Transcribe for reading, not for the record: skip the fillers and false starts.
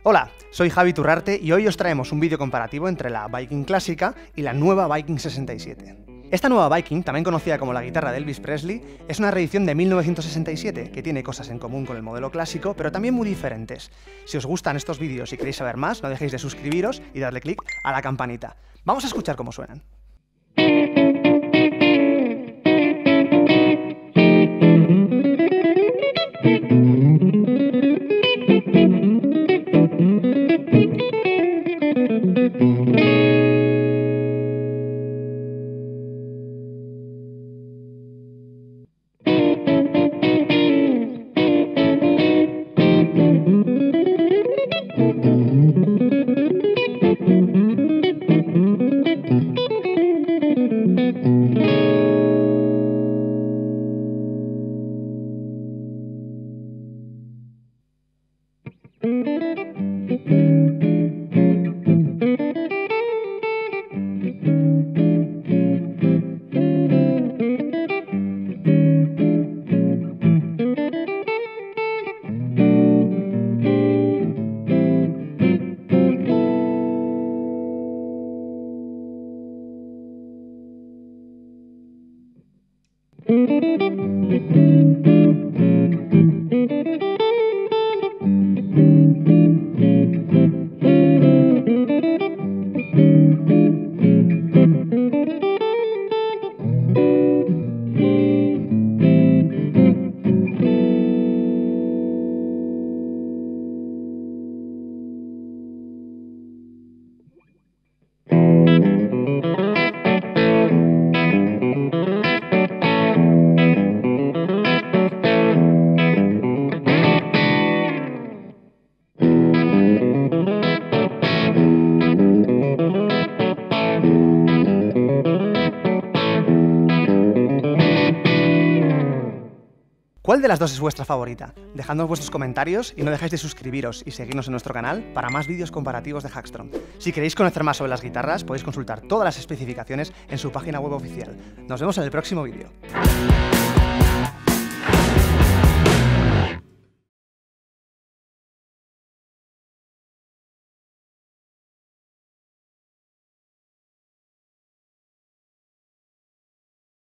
Hola, soy Javi Turrarte y hoy os traemos un vídeo comparativo entre la Viking clásica y la nueva Viking 67. Esta nueva Viking, también conocida como la guitarra de Elvis Presley, es una reedición de 1967 que tiene cosas en común con el modelo clásico, pero también muy diferentes. Si os gustan estos vídeos y queréis saber más, no dejéis de suscribiros y darle clic a la campanita. Vamos a escuchar cómo suenan. ¿Cuál de las dos es vuestra favorita? Dejadnos vuestros comentarios y no dejéis de suscribiros y seguirnos en nuestro canal para más vídeos comparativos de Hackstrom. Si queréis conocer más sobre las guitarras, podéis consultar todas las especificaciones en su página web oficial. Nos vemos en el próximo vídeo.